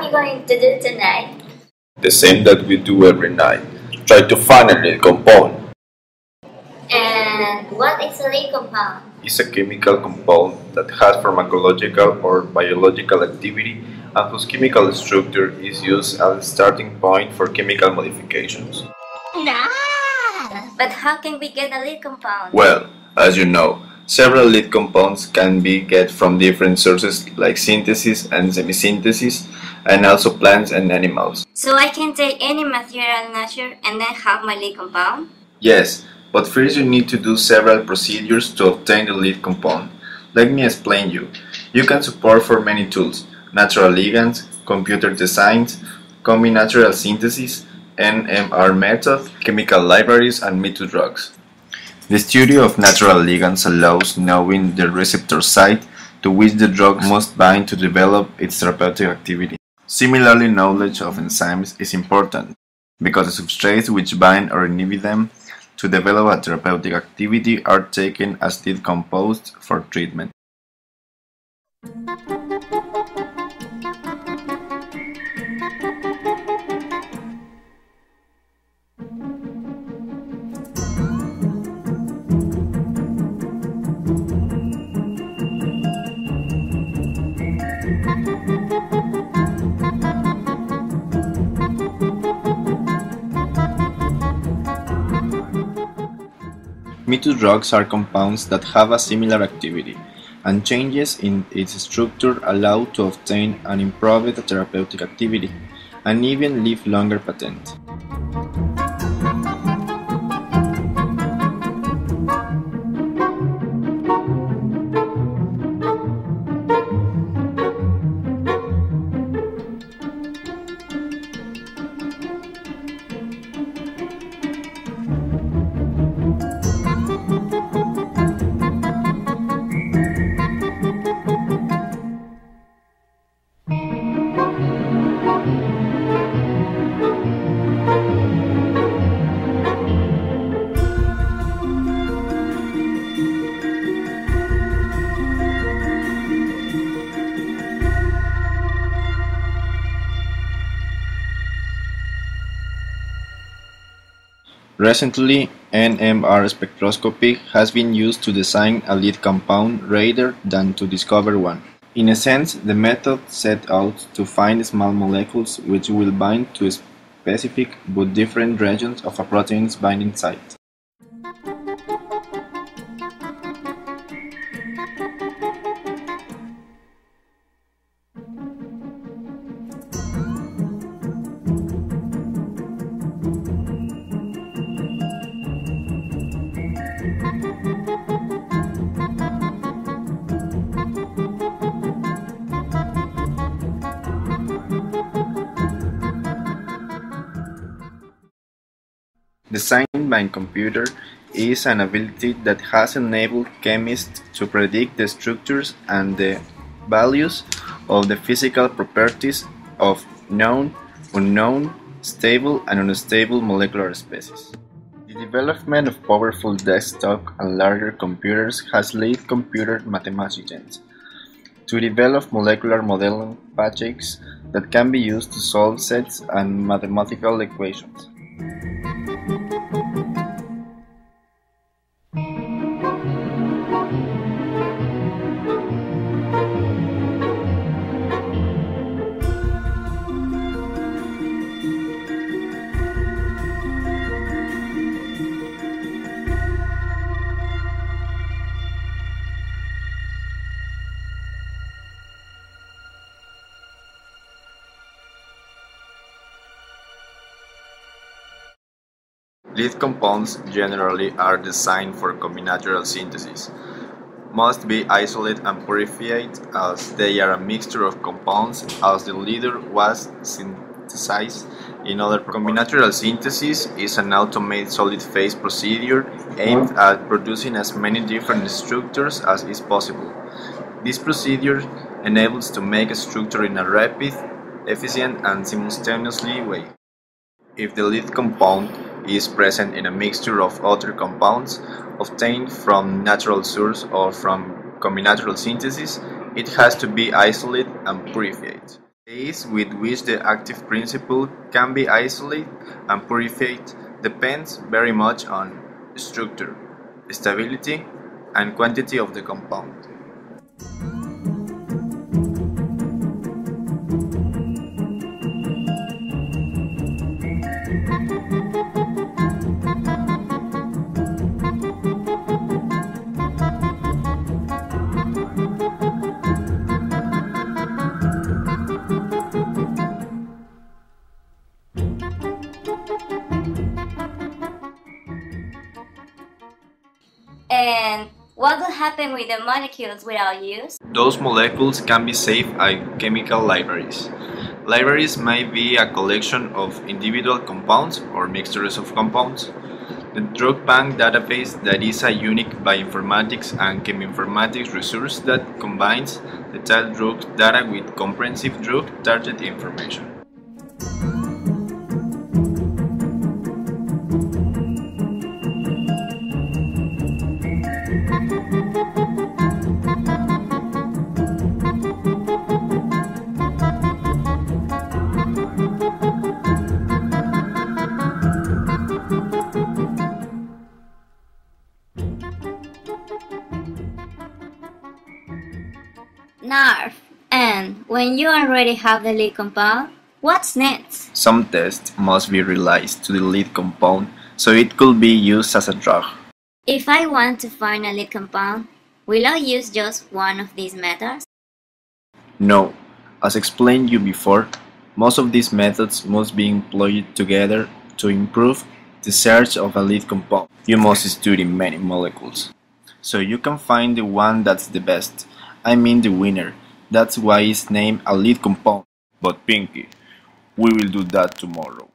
we going to do tonight? The same that we do every night. Try to find a lead compound. And what is a lead compound? It's a chemical compound that has pharmacological or biological activity and whose chemical structure is used as a starting point for chemical modifications. But how can we get a lead compound? Well, as you know, several lead compounds can be get from different sources like synthesis and semisynthesis, and also plants and animals. So I can take any material nature and then have my lead compound? Yes, but first you need to do several procedures to obtain the lead compound. Let me explain you. You can support for many tools: natural ligands, computer designs, combinatural synthesis, NMR method, chemical libraries, and me-too drugs. The study of natural ligands allows knowing the receptor site to which the drug must bind to develop its therapeutic activity. Similarly, knowledge of enzymes is important because the substrates which bind or inhibit them to develop a therapeutic activity are taken as lead compounds for treatment. Me-too drugs are compounds that have a similar activity, and changes in its structure allow to obtain an improved therapeutic activity, and even live longer patent. Recently, NMR spectroscopy has been used to design a lead compound rather than to discover one. In a sense, the method set out to find small molecules which will bind to specific but different regions of a protein's binding site. Designed by a computer is an ability that has enabled chemists to predict the structures and the values of the physical properties of known, unknown, stable and unstable molecular species. The development of powerful desktop and larger computers has led computer mathematicians to develop molecular modeling packages that can be used to solve sets and mathematical equations. Lead compounds generally are designed for combinatural synthesis, must be isolated and purified as they are a mixture of compounds as the leader was synthesized in other. Combinatural synthesis is an automated solid-phase procedure aimed at producing as many different structures as is possible. This procedure enables to make a structure in a rapid, efficient and simultaneously way. If the lead compound is present in a mixture of other compounds obtained from natural source or from combinatural synthesis, it has to be isolated and purified. The ease with which the active principle can be isolated and purified depends very much on structure, stability, and quantity of the compound. And what will happen with the molecules without use? Those molecules can be saved as chemical libraries. Libraries may be a collection of individual compounds or mixtures of compounds. The drug bank database that is a unique bioinformatics and cheminformatics resource that combines detailed drug data with comprehensive drug target information. Narf. And when you already have the lead compound, what's next? Some tests must be realized to the lead compound so it could be used as a drug. If I want to find a lead compound, will I use just one of these methods? No, as explained you before, most of these methods must be employed together to improve the search of a lead compound. You must study many molecules, so you can find the one that's the best. I mean the winner. That's why it's named a lead compound. But Pinky, we will do that tomorrow.